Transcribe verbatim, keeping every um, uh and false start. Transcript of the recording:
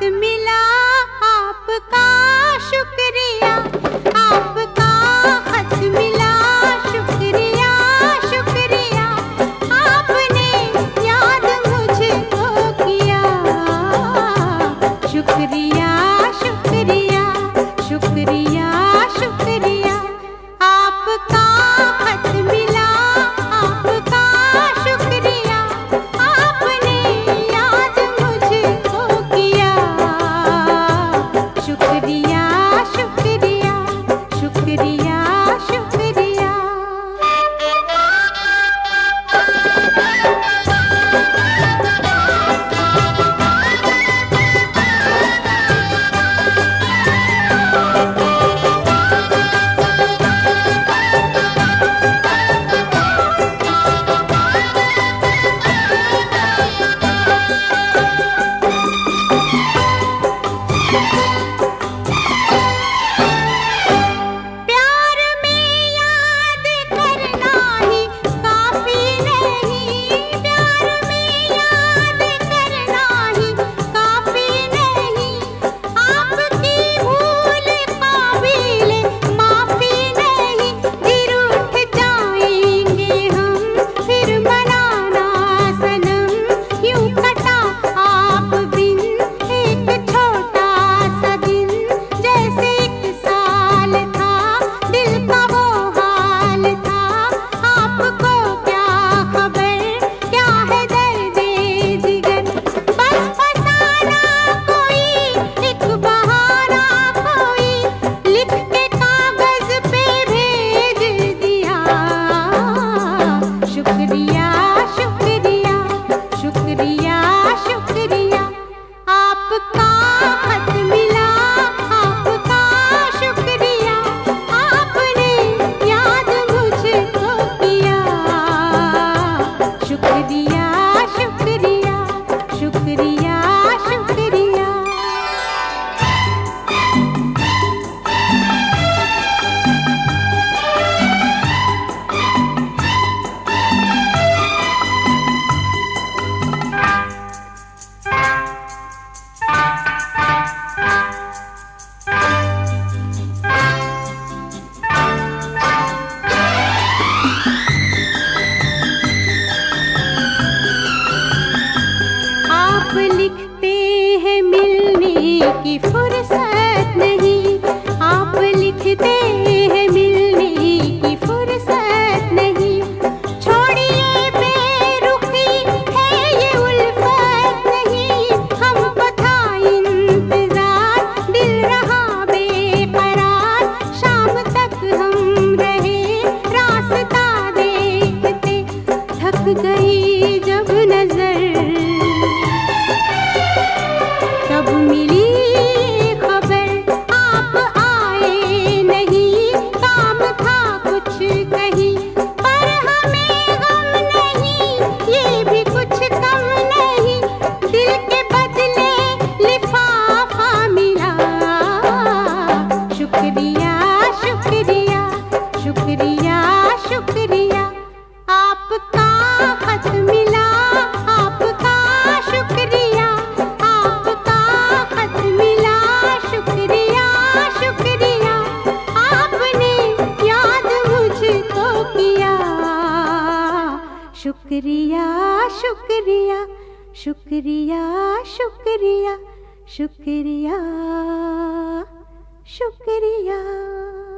मिला आपका शुक्रिया, आपका खत मिला शुक्रिया शुक्रिया, आपने याद मुझको किया। शुक्रिया शुक्रिया शुक्रिया शुक्रिया, आपका खत मिला आपका शुक्रिया, आपने याद मुझको किया। शुक्रिया शुक्रिया शुक्रिया शुक्रिया। प्यार में याद करना ही काफी नहीं, प्यार में याद करना ही काफी नहीं, आपकी भूल काबिल माफी नहीं। गिर उठ जाएंगे हम फिर मनाना सनम, यूं कटा आप बिन एक छोटा सा दिन, जैसे एक साल था दिल का वो हाल था। आपको क्या खबर क्या है दर्दे जिगर, बस फसाना कोई एक बहाना कोई, लिख के कागज पे भेज दिया। शुक्रिया शुक्रिया शुक्रिया शुक्रिया, आपका खत मिला आपका शुक्रिया, आपने याद मुझको किया। शुक्रिया शुक्रिया शुक्रिया शुक्रिया। आप लिखते हैं मिलने की फुर्सत नहीं, आप लिखते हैं मिलने की फुर्सत नहीं। छोड़िए बेरुखी है ये उल्फत नहीं, हमको था इंतजार दिल रहा बेकरार, शाम तक हम रहे रास्ता देखते, थक गई जब नजर तब मिली खबर, आप आए नहीं काम था कुछ कहीं, पर हमें गम नहीं ये भी कुछ कम नहीं, दिल के बदले लिफाफा मिला। शुक्रिया शुक्रिया शुक्रिया शुक्रिया, आपका खत मिला आपका शुक्रिया, आपका खत मिला शुक्रिया शुक्रिया, आपने याद मुझको किया। शुक्रिया शुक्रिया शुक्रिया शुक्रिया शुक्रिया शुक्रिया।